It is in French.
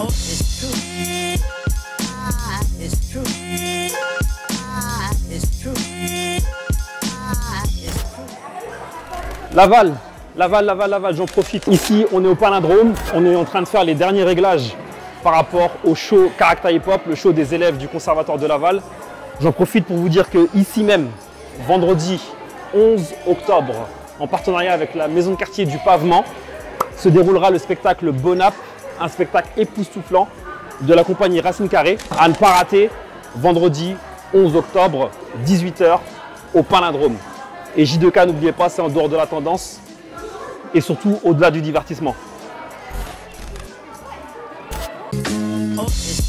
Laval, j'en profite. Ici, on est au Palindrome. On est en train de faire les derniers réglages par rapport au show Character Hip Hop, le show des élèves du Conservatoire de Laval. J'en profite pour vous dire que ici même, vendredi 11 octobre, en partenariat avec la maison de quartier du Pavement, se déroulera le spectacle Bonap, un spectacle époustouflant de la compagnie Racine Carrée, à ne pas rater, vendredi 11 octobre, 18 h, au Palindrome. Et J2K, n'oubliez pas, c'est en dehors de la tendance et surtout au-delà du divertissement.